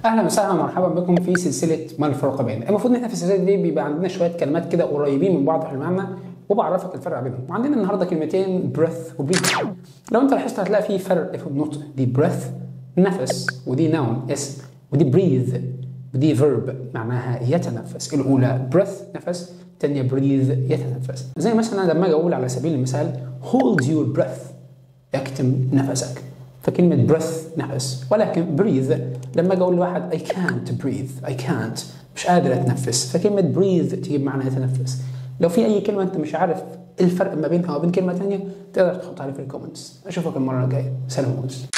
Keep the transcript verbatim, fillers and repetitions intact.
اهلا وسهلا ومرحبا بكم في سلسله ما الفرق بين. المفروض ان احنا في السلسله دي بيبقى عندنا شويه كلمات كده قريبين من بعض في المعنى وبعرفك الفرق بينهم. وعندنا النهارده كلمتين breath و breathe. لو انت لاحظت هتلاقي في فرق في النطق. دي breath نفس، ودي noun اسم، ودي breathe ودي verb معناها يتنفس. الاولى breath نفس، الثانيه breathe يتنفس. زي مثلا لما اجي اقول على سبيل المثال hold your breath اكتم نفسك، فكلمة breath نفس. ولكن breathe لما اجي اقول لواحد I can't breathe I can't مش قادر اتنفس، فكلمة breathe تجيب معنى يتنفس. لو في اي كلمة انت مش عارف الفرق ما بينها وبين كلمة ثانية تقدر تحطها لي في الكومنتس. اشوفك المرة الجاية. سلام.